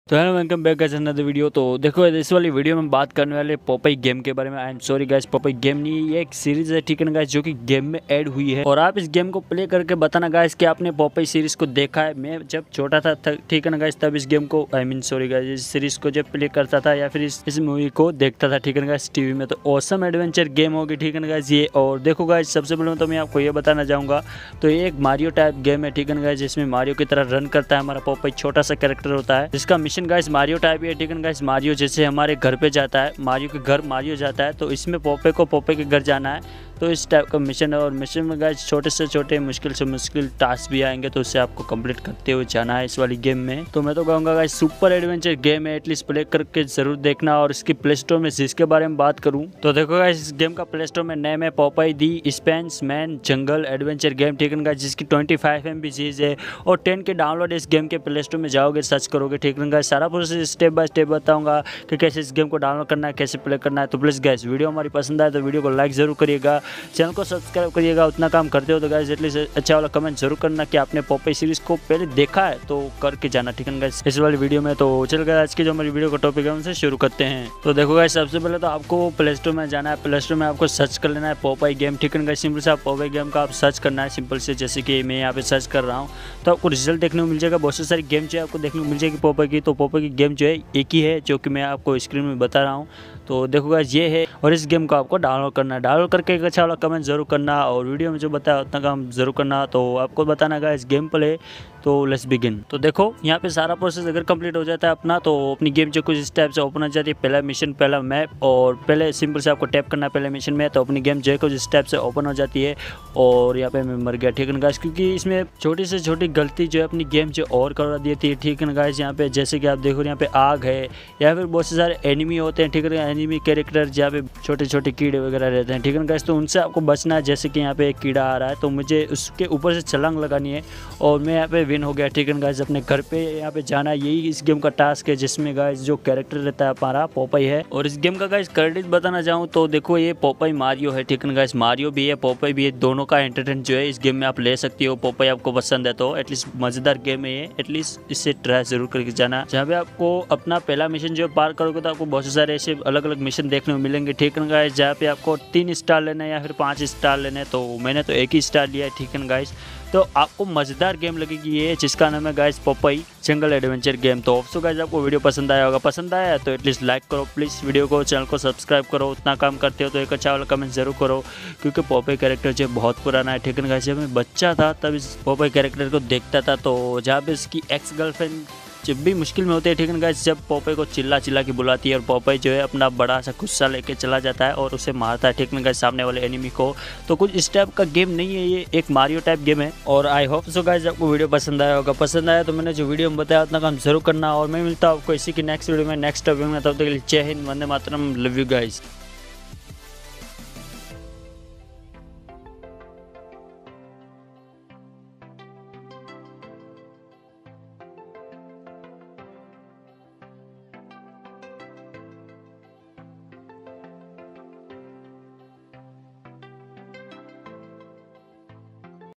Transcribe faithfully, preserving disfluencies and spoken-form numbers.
तो hello welcome back guys another video. तो देखो इस वाली वीडियो में बात करने वाले पॉपई गेम के बारे में। I am sorry guys, Popeye game नहीं, ये एक सीरीज है, ठीक है ना गाइस, जो कि गेम में ऐड हुई है। और आप इस गेम को प्ले करके बताना गाइस कि आपने पॉपई सीरीज को देखा है। मैं जब छोटा था, ठीक है ना गाइस, तब इस गेम को आई मीन सॉरी गाइस इस सीरीज को जब प्ले करता था या फिर इस, इस मूवी को देखता था, ठीक है ना गाइस, टीवी में। तो ऑसम एडवेंचर गेम होगी, ठीक है ना गाइस ये। और देखो गाइस, सबसे पहले तो मैं आपको ये बताना चाहूँगा, तो ये एक मारियो टाइप गेम है, ठीक है ना गाइस, जिसमें मारियो की तरह रन करता है हमारा पॉपई। छोटा सा कैरेक्टर होता है जिसका मिशन गाइस मारियो टाइप भी है, ठीक है गाइस। मारियो जैसे हमारे घर पे जाता है, मारियो के घर मारियो जाता है, तो इसमें पॉपे को पॉपे के घर जाना है। तो इस टाइप का मिशन है। और मिशन में गाइस छोटे से छोटे मुश्किल से मुश्किल टास्क भी आएंगे, तो उससे आपको कंप्लीट करते हुए जाना है इस वाली गेम में। तो मैं तो कहूँगा गाइस सुपर एडवेंचर गेम है, एटलीस्ट प्ले करके जरूर देखना। और इसकी प्ले स्टोर में जिसके बारे में बात करूँ तो देखो गाइस, इस गेम का प्ले स्टोर में नेम है Popeye the space man jungle adventure game, ठीक है गाइस, जिसकी ट्वेंटी फाइव एम बी चीज़ है और टेन के डाउनलोड इस गेम के प्ले स्टोर में जाओगे, सर्च करोगे, ठीक है गाइस। सारा प्रोसेस स्टेप बाय स्टेप बताऊंगा कि कैसे इस गेम को डाउनलोड करना है, कैसे प्ले करना है। तो प्लीज़ गाइस, वीडियो हमारी पसंद आए तो वीडियो को लाइक जरूर करिएगा, चैनल को सब्सक्राइब करिएगा। उतना काम करते हो तो गाइस एटलीस्ट अच्छा वाला कमेंट जरूर करना कि आपने पॉपई सीरीज को पहले देखा है, तो करके जाना, ठीक है गाइस, इस वाली वीडियो में। तो चल गया आज की जो हमारी वीडियो का टॉपिक है उनसे शुरू करते हैं। तो देखो गाइस, सबसे पहले तो आपको प्ले स्टोर में जाना है। प्ले स्टोर में आपको सर्च कर लेना है पॉपई गेम, ठीक है गाइस। सिंपल से आप पॉपई गेम का आप सर्च करना है, सिंपल से, जैसे कि मैं यहाँ पे सर्च कर रहा हूँ, तो आपको रिजल्ट देखने को मिल जाएगा। बहुत सारी गेम जो है आपको देखने को मिल जाएगी पॉपई की। तो पॉपई की गेम जो है एक ही है, जो कि मैं आपको स्क्रीन में बता रहा हूँ। तो देखो गाइस, ये है, और इस गेम को आपको डाउनलोड करना है। डाउनलोड करके एक अच्छा वाला कमेंट जरूर करना, और वीडियो में जो बताया उतना काम जरूर करना। तो आपको बताना गाइस गेम प्ले। तो लेट्स बिगिन। तो देखो यहाँ पे सारा प्रोसेस अगर कंप्लीट हो जाता है अपना, तो अपनी गेम जो कुछ इस टाइप से ओपन हो जाती है। पहला मिशन, पहला मैप, और पहले सिंपल से आपको टैप करना है पहले मिशन में, तो अपनी गेम जो है कुछ इस टाइप से ओपन हो जाती है। और यहाँ पे मैं मर गया, ठीक है ना गाइस, क्योंकि इसमें छोटी से छोटी गलती जो है अपनी गेम जो और करवा दी थी, ठीक है ना गाइस। यहाँ पे जैसे कि आप देखो, यहाँ पे आग है, या फिर बहुत से सारे एनिमी होते हैं, ठीक है ना, एनिमी कैरेक्टर जहाँ पे छोटे छोटे कीड़े वगैरह रहते हैं, ठीक है ना गाइस। तो उनसे आपको बचना है। जैसे कि यहाँ पे एक कीड़ा आ रहा है, तो मुझे उसके ऊपर से छलांग लगानी है, और मैं यहाँ पे विन हो गया, ठीक है गाइस। अपने घर पे यहाँ पे जाना है, यही इस गेम का टास्क है, जिसमें गाइस जो कैरेक्टर रहता है हमारा पॉपई है। और इस गेम का गाइस क्रेडिट बताना चाहूँ तो देखो, ये पॉपई मारियो है, ठीक है गाइस। मारियो भी है, पॉपई भी है, दोनों का एंटरटेनमेंट जो है इस गेम में आप ले सकती हो। पॉपई आपको पसंद है तो एटलीस्ट मजेदार गेम है ये, एटलीस्ट इससे ट्राई जरूर करके जाना। जहाँ पे आपको अपना पहला मिशन जो पार करोगे तो आपको बहुत सारे ऐसे अलग अलग मिशन देखने को मिलेंगे, ठीक है गाइस, जहाँ पे आपको तीन स्टार लेना है या फिर पाँच स्टार लेने। तो मैंने तो एक ही स्टार लिया है, ठीक है गाइस। तो आपको मजेदार गेम लगेगी ये, जिसका नाम है guys Popeye jungle adventure game. तो ऑफ सो गाइस, आपको वीडियो पसंद आया होगा। पसंद आया तो एटलीस्ट लाइक करो प्लीज़ वीडियो को, चैनल को सब्सक्राइब करो। उतना काम करते हो तो एक अच्छा वाला कमेंट जरूर करो, क्योंकि पॉपई कैरेक्टर जो बहुत पुराना है, ठीक है गाइस। जब मैं बच्चा था तब इस पॉपई कैरेक्टर को देखता था। तो जहाँ पे इसकी एक्स गर्लफ्रेंड जब भी मुश्किल में होते हैं, ठीक है गाइस, जब पॉपई को चिल्ला चिल्ला के बुलाती है, और पॉपई जो है अपना बड़ा सा गुस्सा लेके चला जाता है और उसे मारता है, ठीक है गाइस, सामने वाले एनिमी को। तो कुछ इस टाइप का गेम नहीं है, ये एक मारियो टाइप गेम है। और आई होप सो गाइस आपको वीडियो पसंद आया होगा। पसंद आया तो मैंने जो वीडियो में बताया उतना काम जरूर करना। और मैं मिलता हूँ आपको इसी की नेक्स्ट वीडियो में, नेक्स्ट टॉपिक में। तब तक के लिए जय हिंद, वंदे मातरम, लव यू गाइस।